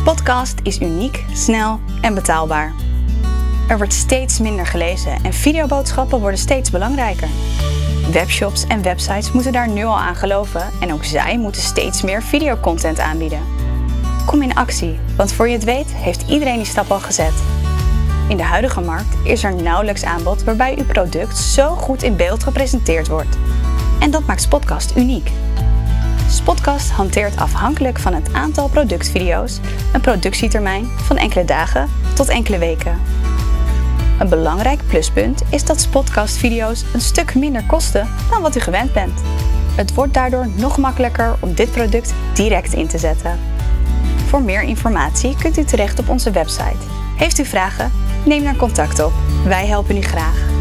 Spotcast is uniek, snel en betaalbaar. Er wordt steeds minder gelezen en videoboodschappen worden steeds belangrijker. Webshops en websites moeten daar nu al aan geloven en ook zij moeten steeds meer videocontent aanbieden. Kom in actie, want voor je het weet heeft iedereen die stap al gezet. In de huidige markt is er nauwelijks aanbod waarbij uw product zo goed in beeld gepresenteerd wordt. En dat maakt Spotcast uniek. Spotcast hanteert afhankelijk van het aantal productvideo's een productietermijn van enkele dagen tot enkele weken. Een belangrijk pluspunt is dat Spotcast-video's een stuk minder kosten dan wat u gewend bent. Het wordt daardoor nog makkelijker om dit product direct in te zetten. Voor meer informatie kunt u terecht op onze website. Heeft u vragen? Neem dan contact op. Wij helpen u graag.